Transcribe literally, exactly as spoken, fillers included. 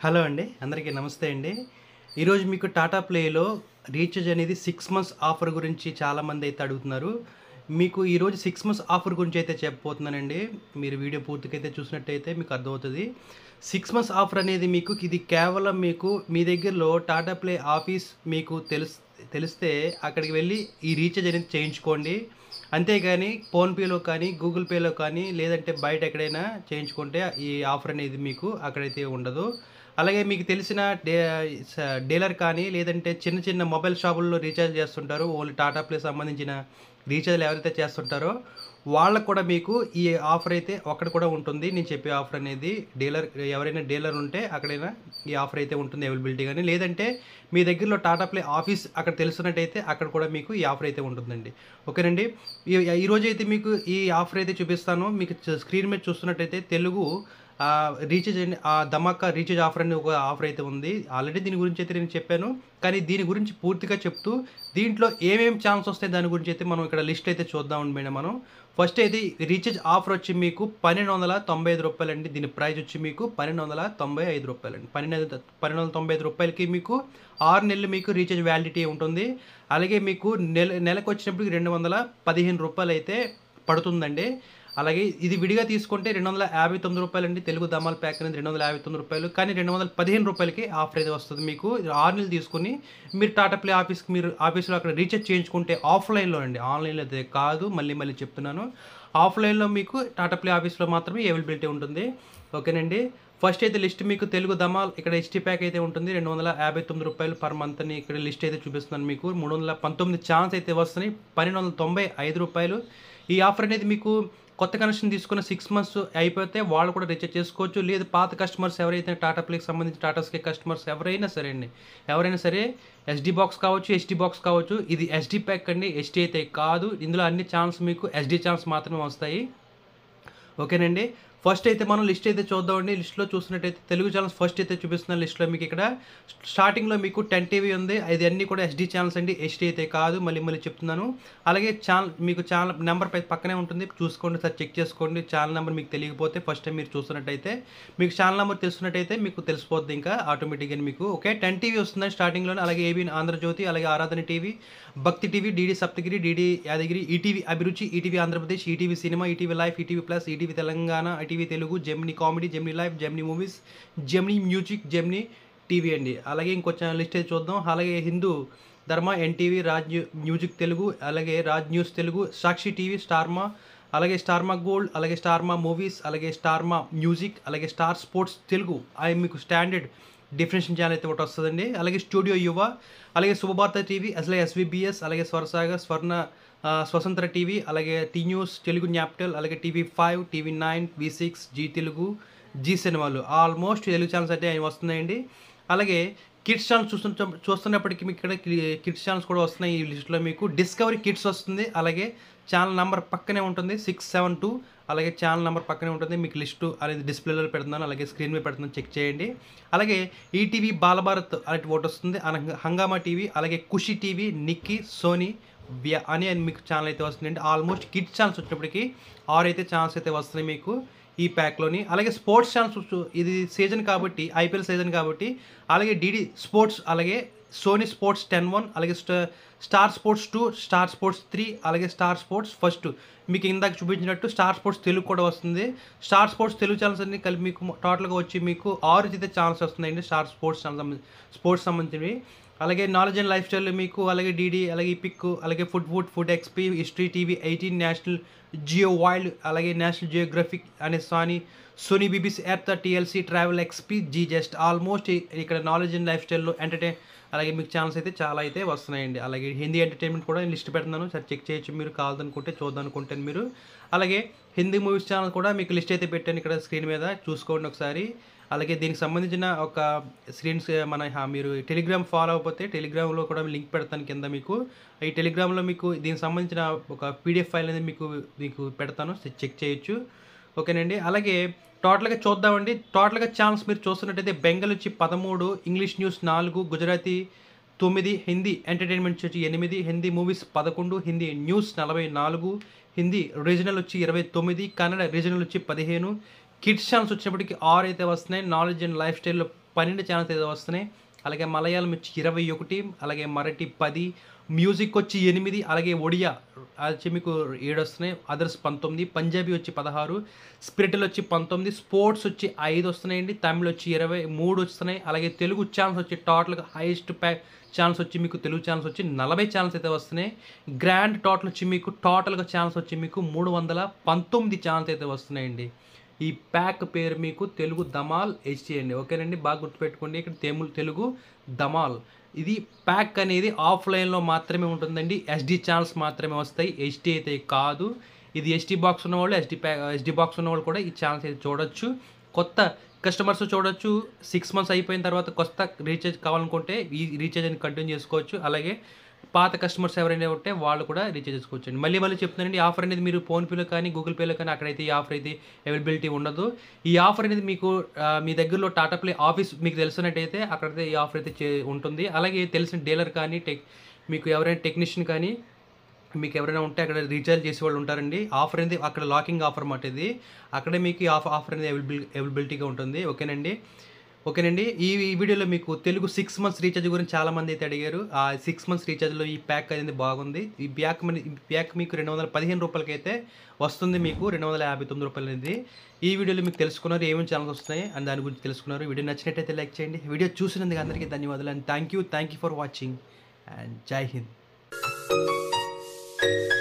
Hello అండి, అందరికీ నమస్తే అండి. ఈరోజు మీకు టాటా ప్లేలో రీఛార్జ్ అనేది సిక్స్ మంత్స్ ఆఫర్ గురించి చాలామంది అయితే అడుగుతున్నారు. మీకు ఈరోజు సిక్స్ మంత్స్ ఆఫర్ గురించి అయితే చెప్పబోతున్నానండి. మీరు వీడియో పూర్తిగా అయితే చూసినట్టయితే మీకు అర్థమవుతుంది. సిక్స్ మంత్స్ ఆఫర్ అనేది మీకు ఇది కేవలం మీకు మీ దగ్గరలో టాటా ప్లే ఆఫీస్ మీకు తెలుస్ తెలిస్తే అక్కడికి వెళ్ళి ఈ రీఛార్జ్ అనేది చేయించుకోండి. అంతేగాని ఫోన్‌పేలో కానీ, గూగుల్ పేలో కానీ లేదంటే బయట ఎక్కడైనా చేయించుకుంటే ఈ ఆఫర్ అనేది మీకు అక్కడైతే ఉండదు. అలాగే మీకు తెలిసిన డే స డీలర్ కానీ లేదంటే చిన్న చిన్న మొబైల్ షాపుల్లో రీఛార్జ్ చేస్తుంటారు. ఓన్లీ టాటా ప్లే సంబంధించిన రీఛార్జ్‌లు ఎవరైతే చేస్తుంటారో వాళ్ళకి కూడా మీకు ఈ ఆఫర్ అయితే అక్కడ కూడా ఉంటుంది. నేను చెప్పే ఆఫర్ అనేది డీలర్ ఎవరైనా డీలర్ ఉంటే అక్కడైనా ఈ ఆఫర్ అయితే ఉంటుంది అవైలబిలిటీ గాని. లేదంటే మీ దగ్గరలో టాటా ప్లే ఆఫీస్ అక్కడ తెలుసున్నట్టయితే అక్కడ కూడా మీకు ఈ ఆఫర్ అయితే ఉంటుందండి. ఓకేనండి. ఈ ఈరోజైతే మీకు ఈ ఆఫర్ అయితే చూపిస్తాను. మీకు స్క్రీన్ మీద చూస్తున్నట్టయితే తెలుగు రీఛార్జ్ అండి, ధమాకా రీఛార్జ్ ఆఫర్ అని ఒక ఆఫర్ అయితే ఉంది. ఆల్రెడీ దీని గురించి అయితే నేను చెప్పాను. కానీ దీని గురించి పూర్తిగా చెప్తూ దీంట్లో ఏమేమి ఛాన్స్ వస్తాయి దాని గురించి అయితే మనం ఇక్కడ లిస్ట్ అయితే చూద్దాం మేడం. మనం ఫస్ట్ అయితే రీఛార్జ్ ఆఫర్ వచ్చి మీకు పన్నెండు వందల తొంభై ఐదు రూపాయలండి. దీని ప్రైస్ వచ్చి మీకు పన్నెండు వందల తొంభై ఐదు రూపాయలండి. పన్నెండు పన్నెండు వందల తొంభై ఐదు రూపాయలకి మీకు ఆరు నెలలు మీకు రీఛార్జ్ వ్యాలిడిటీ ఉంటుంది. అలాగే మీకు నెల నెలకు వచ్చినప్పటికి రెండు వందల పదిహేను రూపాయలు అయితే పడుతుందండి. అలాగే ఇది విడిగా తీసుకుంటే రెండు వందల యాభై తొమ్మిది రూపాయలండి. తెలుగు ధమాల్ ప్యాక్ అనేది రెండు వందల యాభై తొమ్మిది రూపాయలు. కానీ రెండు వందల పదిహేను రూపాయలకి ఆఫర్ అయితే వస్తుంది మీకు. ఆరు నెలలు తీసుకుని మీరు టాటా ప్లే ఆఫీస్కి మీరు ఆఫీస్లో అక్కడ రీఛార్జ్ చేయించుకుంటే ఆఫ్లైన్లో అండి, ఆన్లైన్లో అయితే కాదు. మళ్ళీ మళ్ళీ చెప్తున్నాను, ఆఫ్లైన్లో మీకు టాటా ప్లే ఆఫీస్లో మాత్రమే అవైలబిలిటీ ఉంటుంది. ఓకేనండి. ఫస్ట్ అయితే లిస్ట్ మీకు తెలుగు ధమాల్ ఇక్కడ హెచ్టీ ప్యాక్ అయితే ఉంటుంది. రెండు వందల యాభై తొమ్మిది రూపాయలు పర్ మంత్ అని ఇక్కడ లిస్ట్ అయితే చూపిస్తున్నాను మీకు. మూడు వందల పంతొమ్మిది ఛాన్స్ అయితే వస్తున్నాయి. పన్నెండు వందల తొంభై ఐదు రూపాయలు. ఈ ఆఫర్ అనేది మీకు కొత్త కనెక్షన్ తీసుకున్న సిక్స్ మంత్స్ అయిపోతే వాళ్ళు కూడా రీఛార్జ్ చేసుకోవచ్చు. లేదు పాత కస్టమర్స్ ఎవరైతే టాటా ప్లేకి సంబంధించి టాటాస్కీ కస్టమర్స్ ఎవరైనా సరే అండి, ఎవరైనా సరే ఎస్డీ బాక్స్ కావచ్చు, హెచ్డీ బాక్స్ కావచ్చు. ఇది ఎస్డీ ప్యాక్ అండి, హెచ్డీ అయితే కాదు. ఇందులో అన్ని ఛాన్స్ మీకు ఎస్డీ ఛాన్స్ మాత్రమే వస్తాయి. ఓకేనండి. ఫస్ట్ అయితే మనం లిస్ట్ అయితే చూద్దామండి. లిస్ట్లో చూసినట్టయితే తెలుగు ఛానల్స్ ఫస్ట్ అయితే చూపిస్తున్న లిస్ట్లో మీకు ఇక్కడ స్టార్టింగ్లో మీకు టెన్ టీవీ ఉంది. ఇది అన్నీ కూడా ఎస్డీ ఛానల్స్ అండి, హెచ్డీ అయితే కాదు. మళ్ళీ మళ్ళీ చెప్తున్నాను. అలాగే ఛానల్ మీకు ఛానల్ నెంబర్ పక్కనే ఉంటుంది, చూసుకోండి సార్, చెక్ చేసుకోండి. ఛానల్ నెంబర్ మీకు తెలియకపోతే ఫస్ట్ టైం మీరు చూస్తున్నట్టయితే మీకు ఛానల్ నెంబర్ తెలుసుకున్నట్టయితే మీకు తెలిసిపోద్ది ఇంకా ఆటోమేటిక్గా మీకు. ఓకే, టెన్ టీవీ వస్తుందండి స్టార్టింగ్లోనే. అలాగే ఏబీ ఆంధ్రజ్యోతి, అలాగే Aradhana TV, Bhakti TV, DD Saptagiri, DD Yadagiri, ETV Abhiruchi, ETV Andhra Pradesh, ETV cinema, ETV life, ETV plus, ETV Telangana, ETV Telugu, Gemini comedy, Gemini life, Gemini movies, Gemini music, Gemini TV అండి. అలాగే ఇంకొంచెం లిస్ట్ అయితే చూద్దాం. అలాగే హిందూ ధర్మ, ఎన్టీవీ, రాజ్ మ్యూజిక్ తెలుగు, అలాగే రాజ్ న్యూస్ తెలుగు, సాక్షి టీవీ, స్టార్మా, అలాగే స్టార్మా గోల్డ్, అలాగే స్టార్మా మూవీస్, అలాగే స్టార్మా మ్యూజిక్, అలాగే స్టార్ స్పోర్ట్స్ తెలుగు. అవి మీకు స్టాండర్డ్ డిఫరెన్షియల్ ఛానల్ అయితే ఒకటి వస్తుందండి. అలాగే స్టూడియో యువ, అలాగే శుభభారత టీవీ, అసలే ఎస్వీబీఎస్, అలాగే స్వరసాగర్, స్వర్ణ స్వతంత్ర టీవీ, అలాగే టీ న్యూస్, తెలుగు న్యాప్టల్, అలాగే TV five, TV nine, V six, Zee Telugu, Zee సినిమాలు. ఆల్మోస్ట్ తెలుగు ఛానల్స్ అయితే అవి వస్తున్నాయండి. అలాగే కిడ్స్ ఛానల్స్ చూస్తు చూస్తున్నప్పటికీ మీకు ఇక్కడ కిడ్స్ ఛానల్స్ కూడా వస్తున్నాయి. ఈ లిస్ట్లో మీకు డిస్కవరీ కిడ్స్ వస్తుంది. అలాగే ఛానల్ నెంబర్ పక్కనే ఉంటుంది సిక్స్ సెవెన్ టూ. అలాగే ఛానల్ నెంబర్ పక్కనే ఉంటుంది. మీకు లిస్టు అనేది డిస్ప్లేలో పెడుతున్నాను, అలాగే స్క్రీన్ మీద పెడుతున్నాను, చెక్ చేయండి. అలాగే ఈటీవీ బాలభారత్ అలాంటి ఒకటి వస్తుంది. హంగామా టీవీ, అలాగే ఖుషి టీవీ, నిక్కీ, సోనీ వ్య అని మీకు ఛానల్ అయితే వస్తుందండి. ఆల్మోస్ట్ కిడ్స్ ఛానల్స్ వచ్చేప్పటికి ఆరు అయితే ఛానల్స్ అయితే వస్తున్నాయి మీకు ఈ ప్యాక్లోని. అలాగే స్పోర్ట్స్ ఛానల్స్, ఇది సీజన్ కాబట్టి, ఐపీఎల్ సీజన్ కాబట్టి, అలాగే డీడీ స్పోర్ట్స్, అలాగే సోనీ స్పోర్ట్స్ టెన్ వన్, అలాగే Star sports two, Star sports three, అలాగే స్టార్ స్పోర్ట్స్ ఫస్ట్. మీకు ఇందాక చూపించినట్టు స్టార్ స్పోర్ట్స్ తెలుగు కూడా వస్తుంది. స్టార్ స్పోర్ట్స్ తెలుగు ఛానల్స్ అన్ని కలిపి మీకు టోటల్గా వచ్చి మీకు ఆరు అయితే ఛానల్స్ వస్తున్నాయండి స్టార్ స్పోర్ట్స్ ఛానల్ స్పోర్ట్స్ సంబంధించినవి. అలాగే నాలెడ్జ్ అండ్ లైఫ్ స్టైల్ మీకు, అలాగే డీడీ, అలాగే పిక్, అలాగే food food food XP, history TV, eighteen, national geo wild, అలాగే నేషనల్ జియోగ్రఫిక్ అనే Sony, Sony BBC earth, TLC, travel XP, Zee zest. Almost ఇక్కడ knowledge and life స్టైల్లో entertain అలాగే మీకు ఛానల్స్ అయితే చాలా అయితే వస్తున్నాయండి. అలాగే హిందీ ఎంటర్టైన్మెంట్ కూడా లిస్ట్ పెడుతున్నాను సార్, చెక్ చేయొచ్చు మీరు కావాలనుకుంటే, చూద్దామనుకుంటే మీరు. అలాగే హిందీ మూవీస్ ఛానల్ కూడా మీకు లిస్ట్ అయితే పెట్టాను ఇక్కడ స్క్రీన్ మీద, చూసుకోండి ఒకసారి. అలాగే దీనికి సంబంధించిన ఒక స్క్రీన్స్ మన మీరు టెలిగ్రామ్ ఫాలో అయిపోతే టెలిగ్రామ్లో కూడా లింక్ పెడతాను కింద మీకు. ఈ టెలిగ్రామ్లో మీకు దీనికి సంబంధించిన ఒక పీడిఎఫ్ ఫైల్ అనేది మీకు మీకు పెడతాను, చెక్ చేయొచ్చు. ఓకేనండి. అలాగే టోటల్గా చూద్దామండి. టోటల్గా ఛానల్స్ మీరు చూస్తున్నట్టయితే బెంగాల్ వచ్చి పదమూడు, ఇంగ్లీష్ న్యూస్ నాలుగు, గుజరాతీ తొమ్మిది, హిందీ ఎంటర్టైన్మెంట్స్ వచ్చి ఎనిమిది, హిందీ మూవీస్ పదకొండు, హిందీ న్యూస్ నలభై నాలుగు, హిందీ రీజనల్ వచ్చి ఇరవై తొమ్మిది, కన్నడ రీజనల్ వచ్చి పదిహేను. కిడ్స్ ఛానల్స్ వచ్చేప్పటికి ఆరు అయితే వస్తున్నాయి. నాలెడ్జ్ అండ్ లైఫ్ స్టైల్లో పన్నెండు ఛానల్స్ అయితే వస్తున్నాయి. అలాగే మలయాళం వచ్చి ఇరవై ఒకటి, అలాగే మరాఠీ పది, మ్యూజిక్ వచ్చి ఎనిమిది, అలాగే ఒడియా వచ్చి మీకు ఏడు వస్తున్నాయి, అదర్స్ పంతొమ్మిది, పంజాబీ వచ్చి పదహారు, స్పిరిటువల్ వచ్చి పంతొమ్మిది, స్పోర్ట్స్ వచ్చి ఐదు వస్తున్నాయండి, తమిళ్ వచ్చి ఇరవై మూడు వస్తున్నాయి. అలాగే తెలుగు ఛానల్స్ వచ్చి టోటల్గా హైయెస్ట్ ప్యాక్ ఛానల్స్ వచ్చి మీకు తెలుగు ఛానల్స్ వచ్చి నలభై ఛానల్స్ అయితే వస్తున్నాయి. గ్రాండ్ టోటల్ వచ్చి మీకు టోటల్గా ఛానల్స్ వచ్చి మీకు మూడు వందల పంతొమ్మిది ఛానల్స్ అయితే వస్తున్నాయండి. ఈ ప్యాక్ పేరు మీకు తెలుగు ధమాల్ హెచ్డి అండి. ఓకేనండి, బాగా గుర్తుపెట్టుకోండి. ఇక్కడ తెలుగు తెలుగు ధమాల్. ఇది ప్యాక్ అనేది ఆఫ్లైన్లో మాత్రమే ఉంటుందండి. ఎస్డి ఛానల్స్ మాత్రమే వస్తాయి, హెచ్డి అయితే కాదు. ఇది ఎస్డి బాక్స్ ఉన్నవాళ్ళు, ఎస్డి ప్యాక్ ఎస్డి బాక్స్ ఉన్నవాళ్ళు కూడా ఈ ఛానల్స్ అయితే చూడొచ్చు. కొత్త కస్టమర్స్ చూడొచ్చు. సిక్స్ మంత్స్ అయిపోయిన తర్వాత కొత్త రీఛార్జ్ కావాలనుకుంటే ఈ రీఛార్జ్ అని కంటిన్యూ చేసుకోవచ్చు. అలాగే పాత కస్టమర్స్ ఎవరైనా ఉంటే వాళ్ళు కూడా రీఛార్జ్ చేసుకోవచ్చు అండి. మళ్ళీ మళ్ళీ చెప్తున్నానండి, ఈ ఆఫర్ అనేది మీరు ఫోన్పేలో కానీ గూగుల్ పేలో కానీ అక్కడైతే ఈ ఆఫర్ అయితే అవైలబిలిటీ ఉండదు. ఈ ఆఫర్ అనేది మీకు మీ దగ్గరలో టాటా ప్లే ఆఫీస్ మీకు తెలిసినట్టయితే అక్కడైతే ఈ ఆఫర్ అయితే చే ఉంటుంది. అలాగే తెలిసిన డీలర్ కానీ టెక్ మీకు ఎవరైనా టెక్నీషియన్ కానీ మీకు ఎవరైనా ఉంటే అక్కడ రీఛార్జ్ చేసే వాళ్ళు ఉంటారండి. ఆఫర్ అనేది అక్కడ లాకింగ్ ఆఫర్ మాట ఇది. అక్కడే మీకు ఈ ఆఫర్ ఆఫర్ అనేది అవైలబిల్ అవైలబిలిటీగా ఉంటుంది. ఓకేనండి ఓకేనండి ఈ వీడియోలో మీకు తెలుగు సిక్స్ మంత్స్ రీఛార్జ్ గురించి చాలామంది అయితే అడిగారు. ఆ సిక్స్ మంత్స్ రీఛార్జ్లో ఈ ప్యాక్ అనేది బాగుంది. ఈ ప్యాక్ ఈ ప్యాక్ మీకు రెండు వందల పదిహేను రూపాయలకి అయితే వస్తుంది. మీకు రెండు వందల యాభై తొమ్మిది రూపాయలు అనేది ఈ వీడియోలో మీకు తెలుసుకున్నారు ఏమేమి ఛానల్స్ వస్తున్నాయి అని దాని గురించి తెలుసుకున్నారు. వీడియో నచ్చినట్టయితే లైక్ చేయండి. వీడియో చూసినందుకు అందరికీ ధన్యవాదాలు and thank you thank you for watching and జై హింద్.